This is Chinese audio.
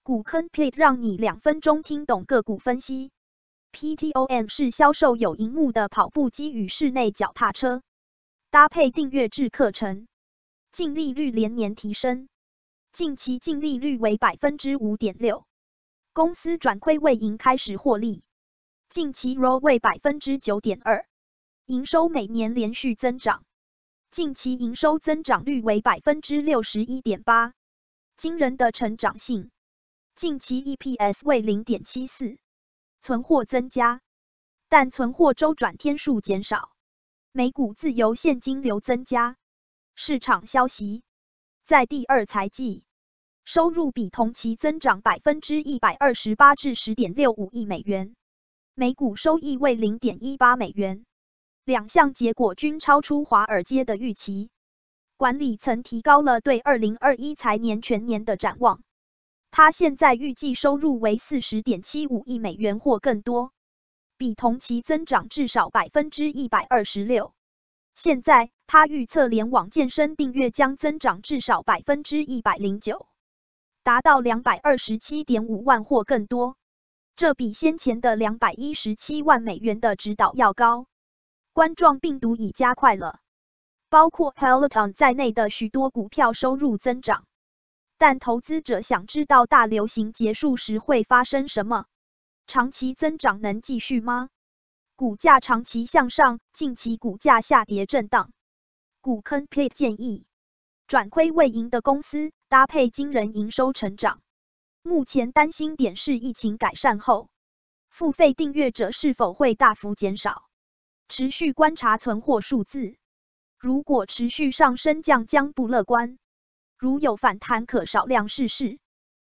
股坑 Pit 让你2分钟听懂个股分析。PTOM 是销售有萤幕的跑步机与室内脚踏车，搭配订阅制课程，净利率连年提升，近期净利率为 5.6%， 公司转亏为盈开始获利，近期 ROE 为 9.2%， 营收每年连续增长，近期营收增长率为 61.8%， 惊人的成长性。近期 EPS 为 0.74， 存货增加，但存货周转天数减少，每股自由现金流增加。市场消息，在第二财季，收入比同期增长 128% 至 10.65 亿美元，每股收益为 0.18 美元，两项结果均超出华尔街的预期。管理层提高了对2021财年全年的展望。他现在预计收入为 40.75 亿美元或更多，比同期增长至少 126%。现在，他预测联网健身订阅将增长至少 109%， 达到 227.5 万或更多，这比先前的217万美元的指导要高。冠状病毒已加快了包括 Peloton 在内的许多股票收入增长。但投资者想知道大流行结束时会发生什么？长期增长能继续吗？股价长期向上，近期股价下跌震荡。股坑 Pit 建议，转亏为盈的公司搭配惊人营收成长。目前担心点是疫情改善后，付费订阅者是否会大幅减少？持续观察存货数字，如果持续上升将不乐观。如有反弹可少量试试。